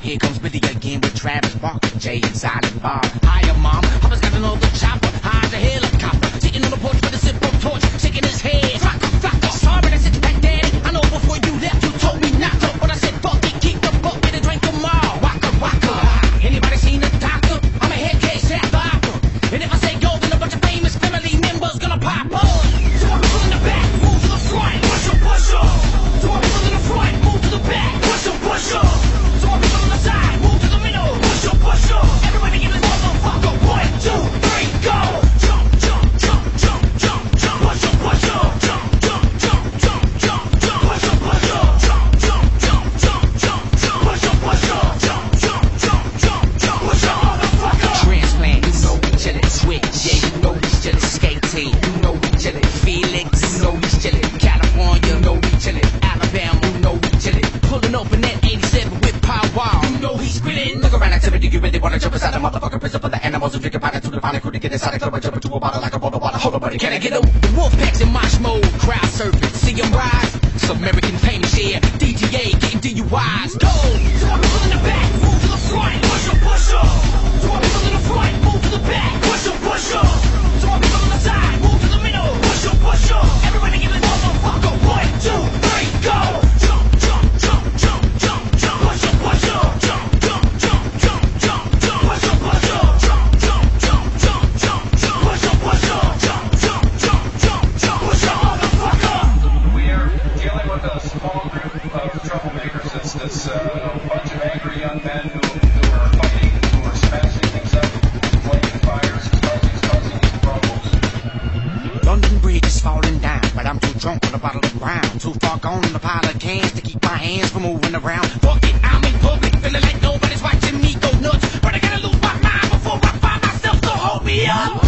Here comes Billy again with Travis Barker, Jay and Silent Bob. Hiya, mom. Papa's got another chopper. High's a helicopter. Sitting on the porch with a zippo torch, shaking his head. Flocka, flocka. Sorry, I said back, daddy. I know before you left, you told me not to. But I said, fuck it, keep the bucket and drink them all. Waka, waka. Anybody seen a doctor? I'm a head case at doctor. And if I say go, then a bunch of famous family members gonna pop up. So I'm people in the back, move to the front. Push up, push up. So I'm people in the front, move to the back. Push up, push up. So I'm people on the side, move to the middle. Push up, push up. Everybody in this motherfucker. 1, 2, 3, go. Jump, jump, jump, jump, jump, jump. Push up, push up. Jump, jump, jump, jump, jump, jump. Push up, push up. Jump, jump, jump, jump, jump, jump. Push up, push up. Jump, jump, jump, jump, jump. Push up, motherfucker. Transplant, you know we chillin'. Switch, yeah, you know we chillin'. Skate team, you know we chillin'. Felix, you know we chillin'. California, you know we chillin'. Alabama, you know we chillin'. Pulling up in that 87 with power, you know he's grilling. Look around activity, you really wanna jump inside the motherfucking prison for the animals who drink a pint to the final crew to get inside the club and jump into a bottle like a bottle of water. Hold on, buddy, can I get them? The wolf packs in mosh mode, crowd surfing, see them rise. Some American famous share, DGA getting DUIs. Go! So I'm people in the back, move to the front, push up, push up. So I'm people in the front, move to the back, push up, push up. So I'm people on the side, move to the middle, push up, push up. Everybody give this motherfucker 1, 2, 3, go! Jump, jump, jump, jump, jump, jump, push up, push up. Jump, jump, jump, jump, jump, jump, push up, push up. Jump, jump, jump, jump, jump, jump, push up, push up. Jump, jump, jump, jump, jump, push up, motherfucker. We're dealing with a small group of troublemakers. It's this bunch of angry young men who are fighting, who are smashing things up, lighting fires, causing these problems. London Bridge is falling down, but I'm too drunk on a bottle of brown. Too far gone on a pile of cans to keep my hands from moving around. Fuck it, I'm in public, feeling like nobody's watching me go nuts. But I gotta lose my mind before I find myself, so hold me up.